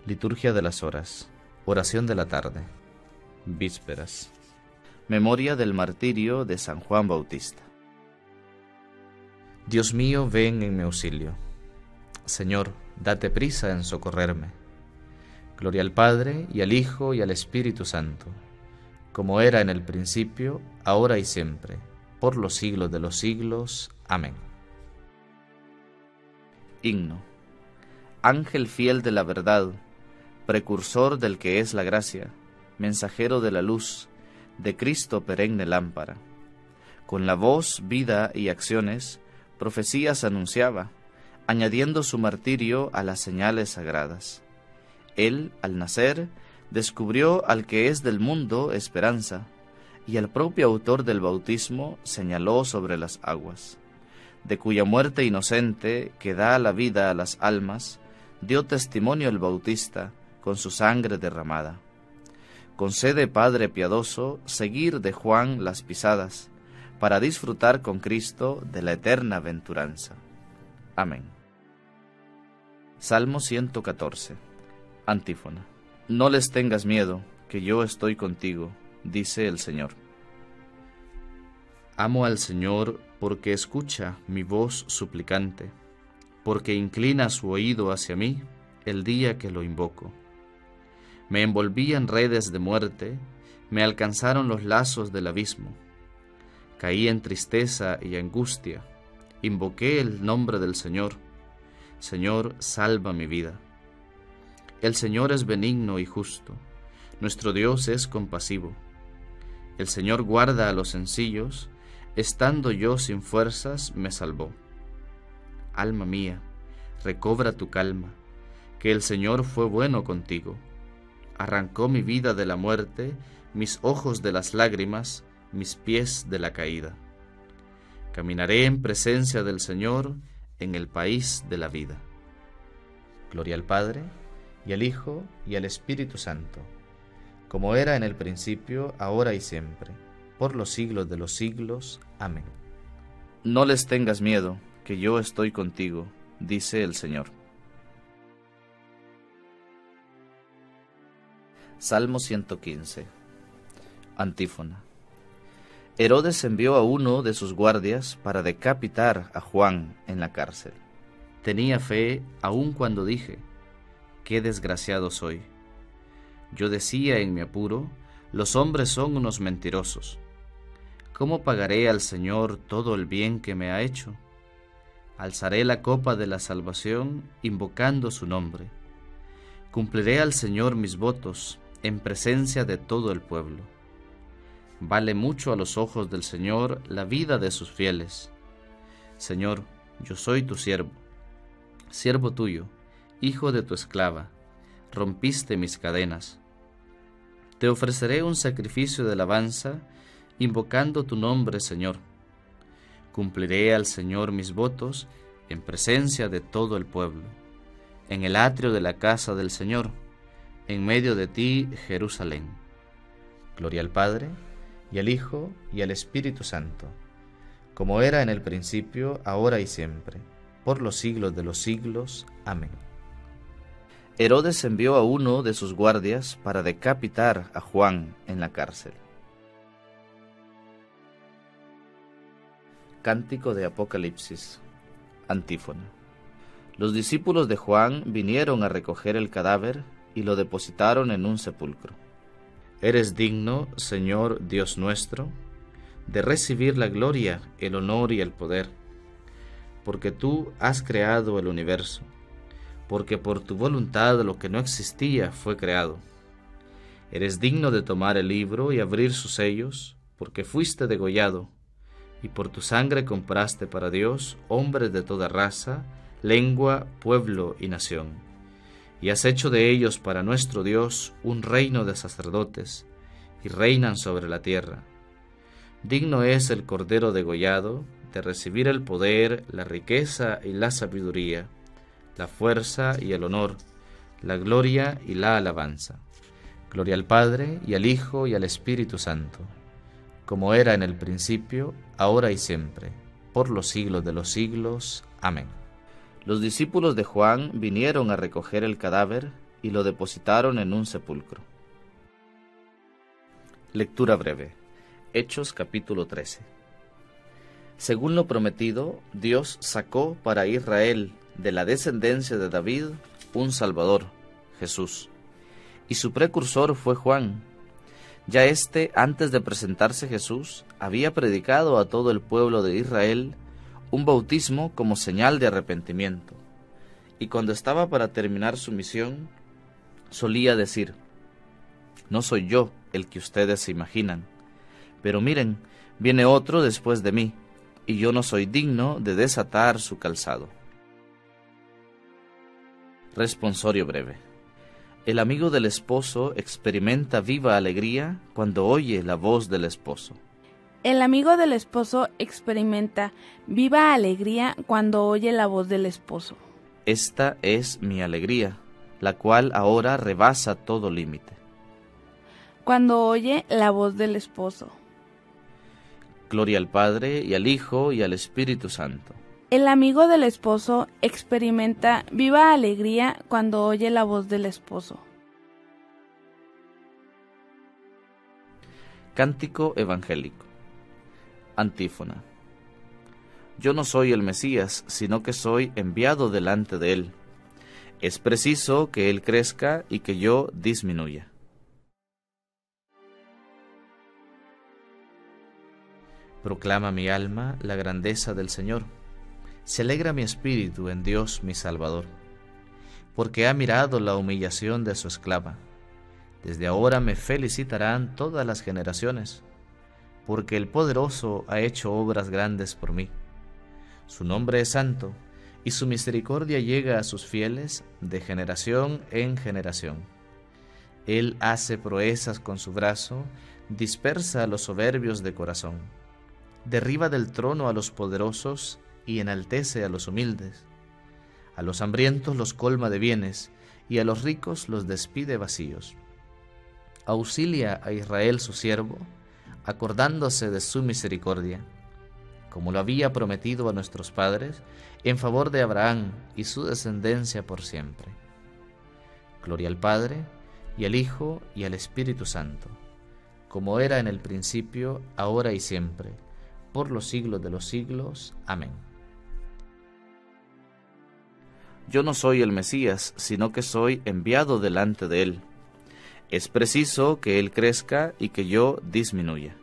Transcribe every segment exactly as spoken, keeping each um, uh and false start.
Liturgia de las horas. Oración de la tarde. Vísperas. Memoria del martirio de San Juan Bautista. Dios mío, ven en mi auxilio. Señor, date prisa en socorrerme. Gloria al Padre, y al Hijo, y al Espíritu Santo, como era en el principio, ahora y siempre, por los siglos de los siglos. Amén. Himno. Ángel fiel de la verdad, precursor del que es la gracia, mensajero de la luz, de Cristo perenne lámpara. Con la voz, vida y acciones, profecías anunciaba, añadiendo su martirio a las señales sagradas. Él, al nacer, descubrió al que es del mundo esperanza, y al propio autor del bautismo señaló sobre las aguas, de cuya muerte inocente, que da la vida a las almas, dio testimonio el Bautista con su sangre derramada. Concede, Padre piadoso, seguir de Juan las pisadas, para disfrutar con Cristo de la eterna aventuranza. Amén. Salmo ciento catorce. Antífona. No les tengas miedo, que yo estoy contigo, dice el Señor. Amo al Señor porque escucha mi voz suplicante, porque inclina su oído hacia mí el día que lo invoco. Me envolví en redes de muerte, me alcanzaron los lazos del abismo. Caí en tristeza y angustia, invoqué el nombre del Señor. Señor, salva mi vida. El Señor es benigno y justo, nuestro Dios es compasivo. El Señor guarda a los sencillos, estando yo sin fuerzas me salvó. Alma mía, recobra tu calma, que el Señor fue bueno contigo. Arrancó mi vida de la muerte, mis ojos de las lágrimas, mis pies de la caída. Caminaré en presencia del Señor en el país de la vida. Gloria al Padre, y al Hijo, y al Espíritu Santo, como era en el principio, ahora y siempre, por los siglos de los siglos. Amén. No les tengas miedo, que yo estoy contigo, dice el Señor. Salmo ciento quince. Antífona. Herodes envió a uno de sus guardias para decapitar a Juan en la cárcel. Tenía fe aun cuando dije, qué desgraciado soy. Yo decía en mi apuro, los hombres son unos mentirosos. ¿Cómo pagaré al Señor todo el bien que me ha hecho? Alzaré la copa de la salvación, invocando su nombre. Cumpliré al Señor mis votos, en presencia de todo el pueblo. Vale mucho a los ojos del Señor la vida de sus fieles. Señor, yo soy tu siervo, siervo tuyo, hijo de tu esclava, rompiste mis cadenas. Te ofreceré un sacrificio de alabanza, invocando tu nombre, Señor. Cumpliré al Señor mis votos en presencia de todo el pueblo, en el atrio de la casa del Señor, en medio de ti, Jerusalén. Gloria al Padre, y al Hijo, y al Espíritu Santo, como era en el principio, ahora y siempre, por los siglos de los siglos. Amén. Herodes envió a uno de sus guardias para decapitar a Juan en la cárcel. Cántico de Apocalipsis. Antífona. Los discípulos de Juan vinieron a recoger el cadáver y lo depositaron en un sepulcro. Eres digno, Señor Dios nuestro, de recibir la gloria, el honor y el poder, porque tú has creado el universo, porque por tu voluntad lo que no existía fue creado. Eres digno de tomar el libro y abrir sus sellos, porque fuiste degollado, y por tu sangre compraste para Dios hombres de toda raza, lengua, pueblo y nación. Y has hecho de ellos para nuestro Dios un reino de sacerdotes, y reinan sobre la tierra. Digno es el Cordero degollado de recibir el poder, la riqueza y la sabiduría, la fuerza y el honor, la gloria y la alabanza. Gloria al Padre, y al Hijo, y al Espíritu Santo, como era en el principio, ahora y siempre, por los siglos de los siglos. Amén. Los discípulos de Juan vinieron a recoger el cadáver y lo depositaron en un sepulcro. Lectura breve. Hechos capítulo trece. Según lo prometido, Dios sacó para Israel de la descendencia de David un Salvador, Jesús, y su precursor fue Juan. Ya éste, antes de presentarse Jesús, había predicado a todo el pueblo de Israel un bautismo como señal de arrepentimiento, y cuando estaba para terminar su misión, solía decir: no soy yo el que ustedes se imaginan, pero miren, viene otro después de mí, y yo no soy digno de desatar su calzado. Responsorio breve. El amigo del esposo experimenta viva alegría cuando oye la voz del esposo. El amigo del esposo experimenta viva alegría cuando oye la voz del esposo. Esta es mi alegría, la cual ahora rebasa todo límite. Cuando oye la voz del esposo. Gloria al Padre, y al Hijo, y al Espíritu Santo. El amigo del esposo experimenta viva alegría cuando oye la voz del esposo. Cántico evangélico. Antífona. Yo no soy el Mesías, sino que soy enviado delante de él. Es preciso que él crezca y que yo disminuya. Proclama mi alma la grandeza del Señor. Se alegra mi espíritu en Dios mi Salvador, porque ha mirado la humillación de su esclava. Desde ahora me felicitarán todas las generaciones, porque el Poderoso ha hecho obras grandes por mí. Su nombre es santo, y su misericordia llega a sus fieles de generación en generación. Él hace proezas con su brazo, dispersa a los soberbios de corazón. Derriba del trono a los poderosos y enaltece a los humildes. A los hambrientos los colma de bienes, y a los ricos los despide vacíos. Auxilia a Israel su siervo, acordándose de su misericordia, como lo había prometido a nuestros padres, en favor de Abraham y su descendencia por siempre. Gloria al Padre, y al Hijo, y al Espíritu Santo, como era en el principio, ahora y siempre, por los siglos de los siglos. Amén. Yo no soy el Mesías, sino que soy enviado delante de él. Es preciso que él crezca y que yo disminuya.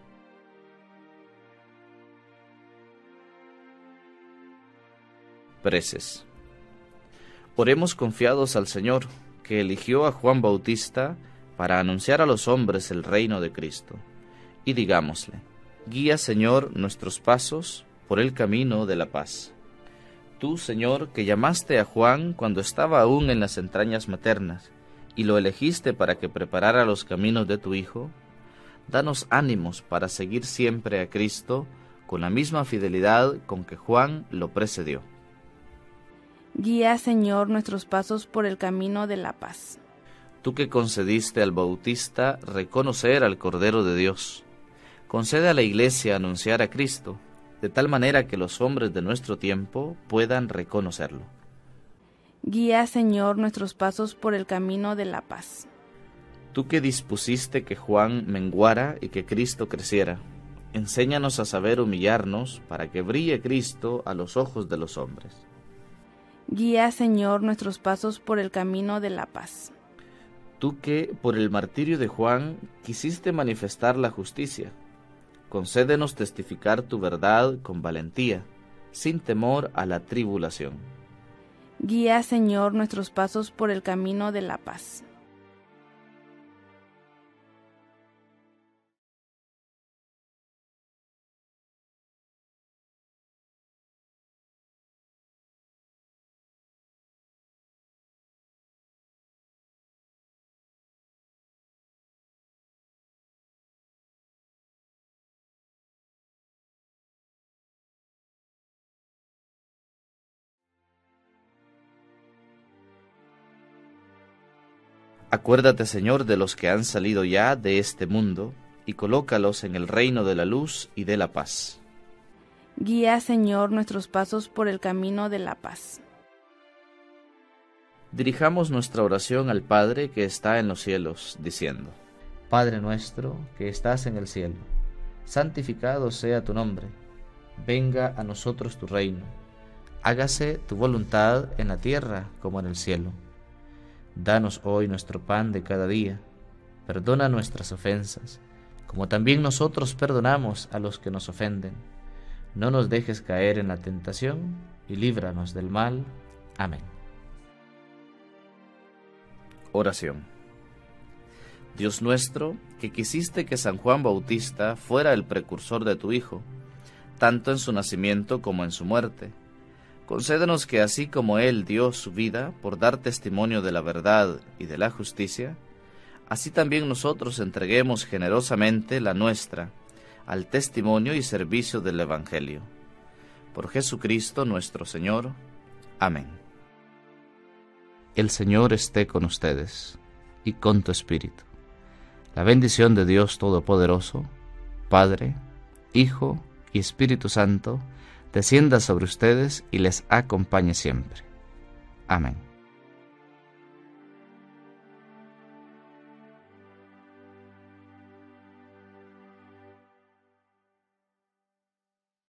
Preces. Oremos confiados al Señor, que eligió a Juan Bautista para anunciar a los hombres el reino de Cristo, y digámosle: guía, Señor, nuestros pasos por el camino de la paz. Tú, Señor, que llamaste a Juan cuando estaba aún en las entrañas maternas, y lo elegiste para que preparara los caminos de tu Hijo, danos ánimos para seguir siempre a Cristo con la misma fidelidad con que Juan lo precedió. Guía, Señor, nuestros pasos por el camino de la paz. Tú que concediste al Bautista reconocer al Cordero de Dios, concede a la Iglesia anunciar a Cristo, de tal manera que los hombres de nuestro tiempo puedan reconocerlo. Guía, Señor, nuestros pasos por el camino de la paz. Tú que dispusiste que Juan menguara y que Cristo creciera, enséñanos a saber humillarnos para que brille Cristo a los ojos de los hombres. Guía, Señor, nuestros pasos por el camino de la paz. Tú que, por el martirio de Juan, quisiste manifestar la justicia, concédenos testificar tu verdad con valentía, sin temor a la tribulación. Guía, Señor, nuestros pasos por el camino de la paz. Acuérdate, Señor, de los que han salido ya de este mundo, y colócalos en el reino de la luz y de la paz. Guía, Señor, nuestros pasos por el camino de la paz. Dirijamos nuestra oración al Padre que está en los cielos, diciendo: Padre nuestro que estás en el cielo, santificado sea tu nombre. Venga a nosotros tu reino. Hágase tu voluntad en la tierra como en el cielo. Danos hoy nuestro pan de cada día. Perdona nuestras ofensas, como también nosotros perdonamos a los que nos ofenden. No nos dejes caer en la tentación, y líbranos del mal. Amén. Oración. Dios nuestro, que quisiste que San Juan Bautista fuera el precursor de tu Hijo, tanto en su nacimiento como en su muerte, concédenos que así como Él dio su vida por dar testimonio de la verdad y de la justicia, así también nosotros entreguemos generosamente la nuestra al testimonio y servicio del Evangelio. Por Jesucristo nuestro Señor. Amén. El Señor esté con ustedes y con tu espíritu. La bendición de Dios Todopoderoso, Padre, Hijo y Espíritu Santo, descienda sobre ustedes y les acompañe siempre. Amén.